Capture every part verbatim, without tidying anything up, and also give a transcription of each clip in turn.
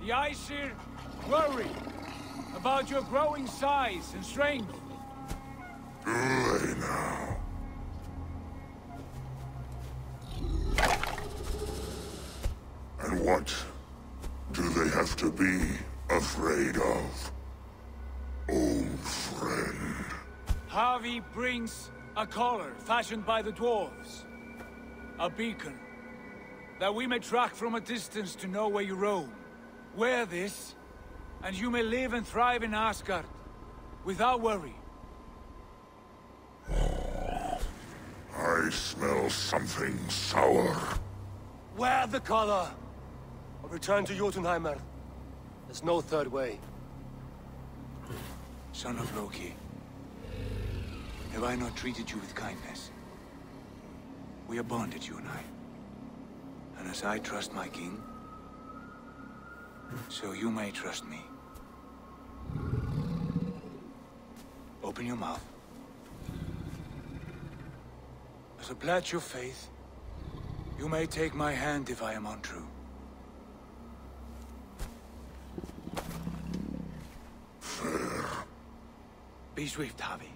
The Aesir worry about your growing size and strength. Do they now? And what do they have to be afraid of, old friend? Harvey brings a collar fashioned by the dwarves. A beacon, that we may track from a distance to know where you roam. Wear this, and you may live and thrive in Asgard, without worry. I smell something sour. Wear the collar! Or return to Jotunheimer. There's no third way. Son of Loki, have I not treated you with kindness? We are bonded, you and I. And as I trust my king, so you may trust me. Open your mouth. As a pledge of faith, you may take my hand if I am untrue. Fair. Be swift, Harvey.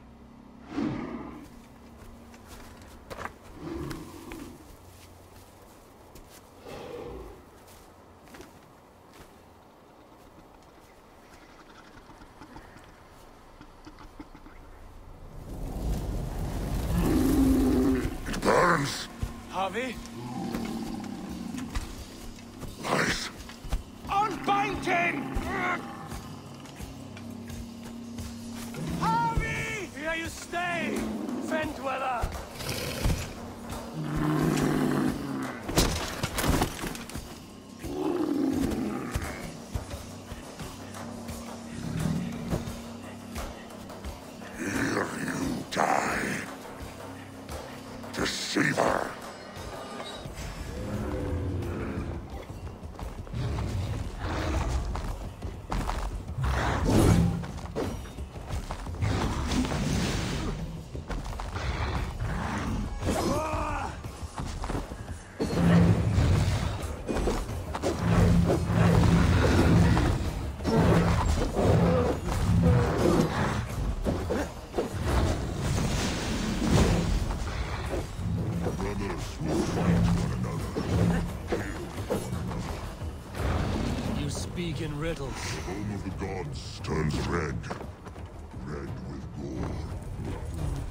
It burns. Harvey? Lies. Unbind him! Harvey! Here you stay! Fen dweller! Here you die. Deceiver. Brothers will fight one another. Kill one another. You speak in riddles. The home of the gods turns red. Red with gore.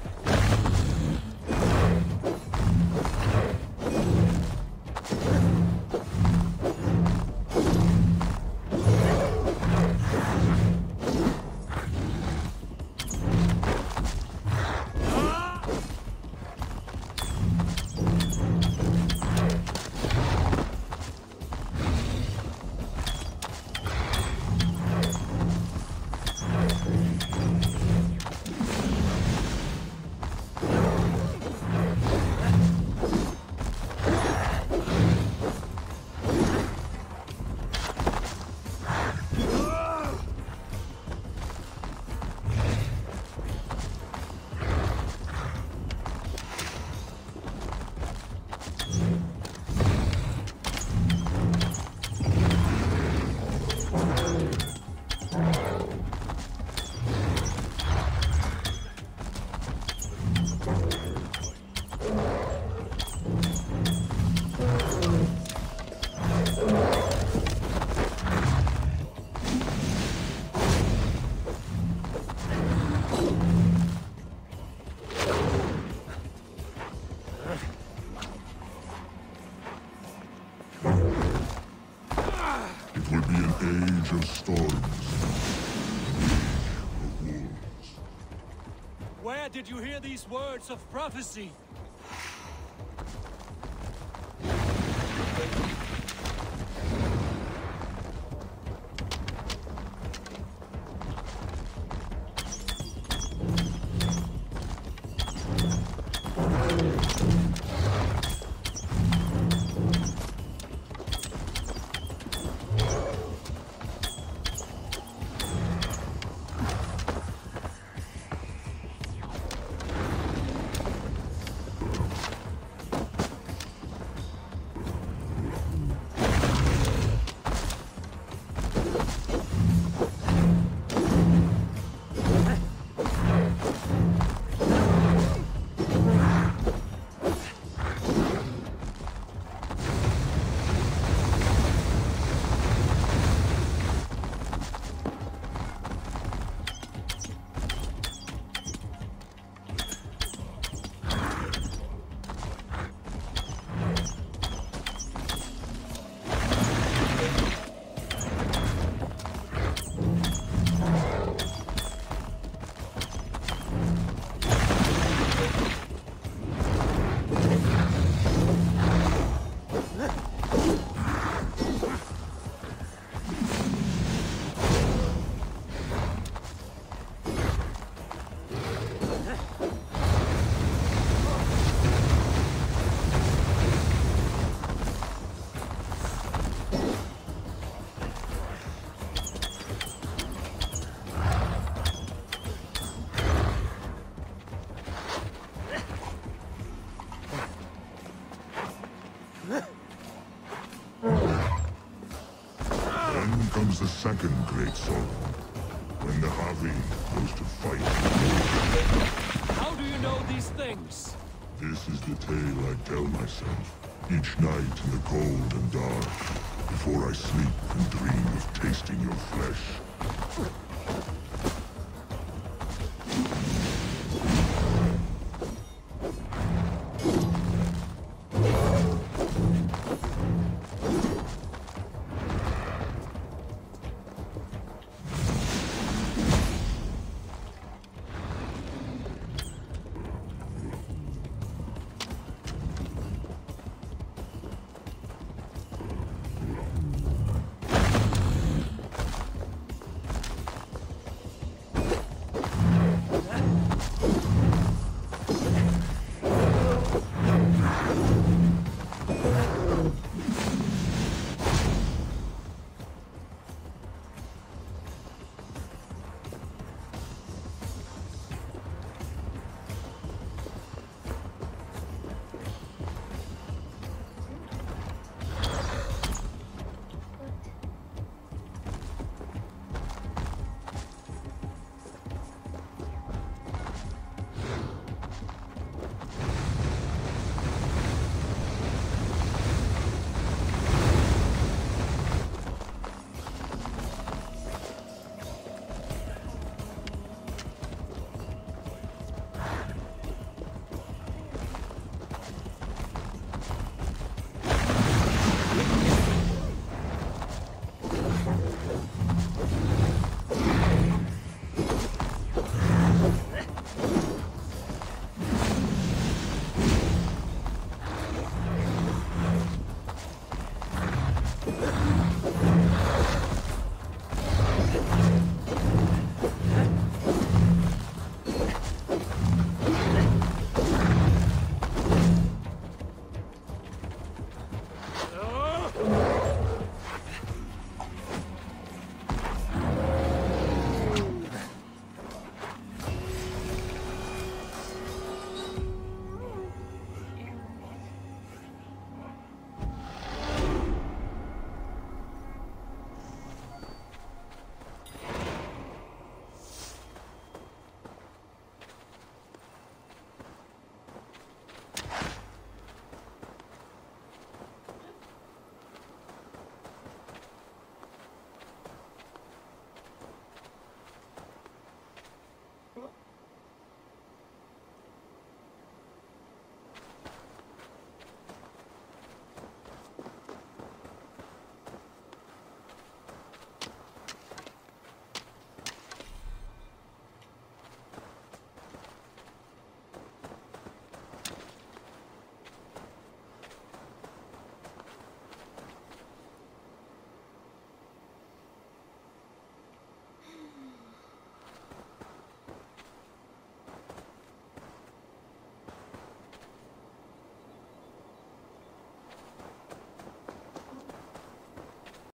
It would be an age of storms. Of wolves. Where did you hear these words of prophecy? Then comes the second great sorrow, when the Havi goes to fight. How do you know these things? This is the tale I tell myself, each night in the cold and dark, before I sleep and dream of tasting your flesh.